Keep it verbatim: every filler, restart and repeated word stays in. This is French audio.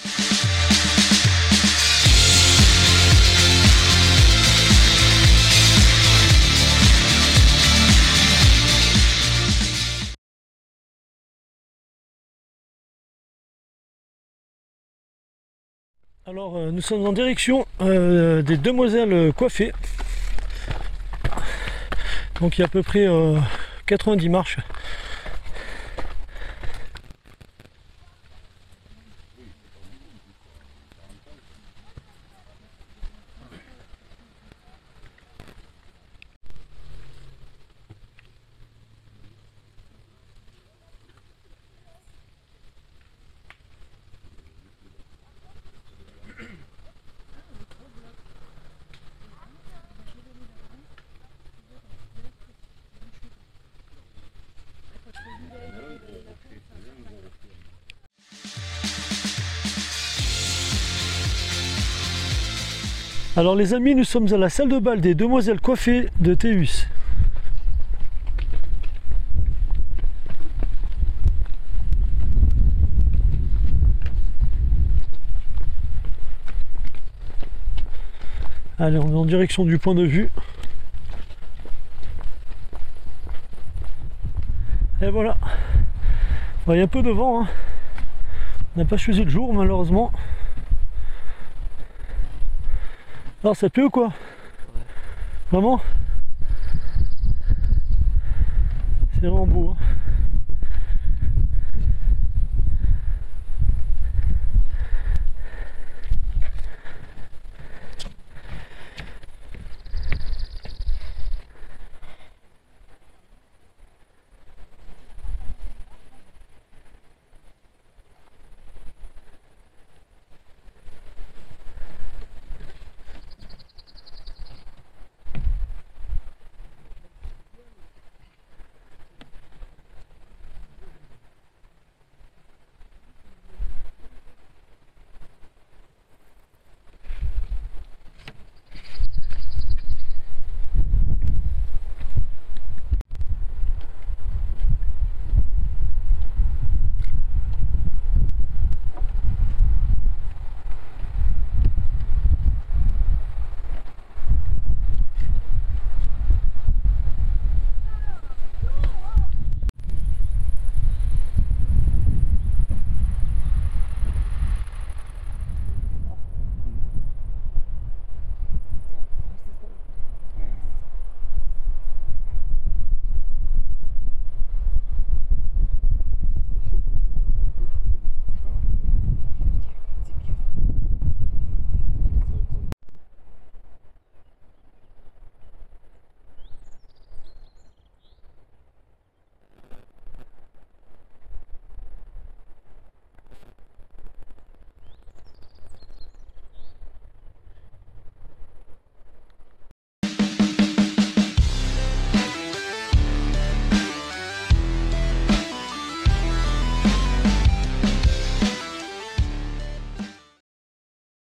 Alors euh, nous sommes en direction euh, des Demoiselles Coiffées. Donc il y a à peu près euh, quatre-vingt-dix marches. Alors les amis, nous sommes à la salle de bal des Demoiselles Coiffées de Théus. Allez, on est en direction du point de vue. Et voilà. Bon, il y a un peu de vent, hein. On n'a pas choisi le jour malheureusement. Alors ça pleut ou quoi? Ouais. Vraiment? C'est vraiment beau, hein.